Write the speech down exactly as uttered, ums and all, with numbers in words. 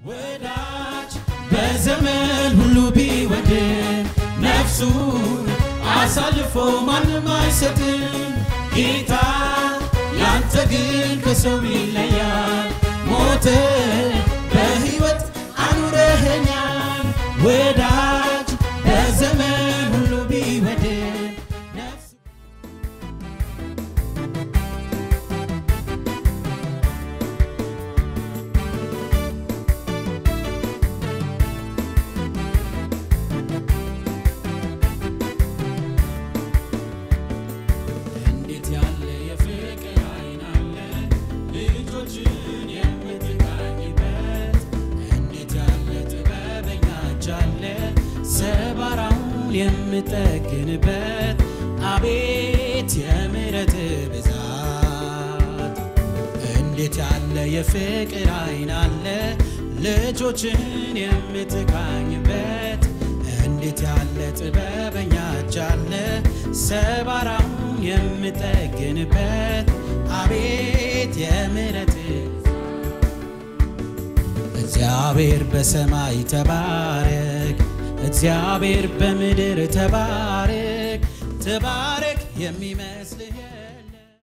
ወዳጅ በዘመን ሁሉ ቢወድ ነፍሱ አሳልፎ ማንም አይሰጥም ጌታ ያንተ ግን ከሰው ይለያል ሞተ በሕይወት አኑረኸኛል ወዳጅ በዘመን ሁሉ ቢወድ ነፍሱ እንዴት ያለ የፍቅር አይን አለ ልጆችን የምትቃኝበት እንዴት ያለ ጥበበኛ እጅ አለ ሰባራውን የምጠግንበት አቤት የምሕረት ብዛት እንዴት ያለ የፍቅር አይን አለ ልጆችን የምትቃኝበት እንዴት ያለ ጥበበኛ እጅ አለ ሰባራውን የምጠግንበት አቤት የምሕረት እግዚአብሔር በሰማይ ተባረክ እግዚአብሔር በምድር ተባረክ ተባረክ የሚመ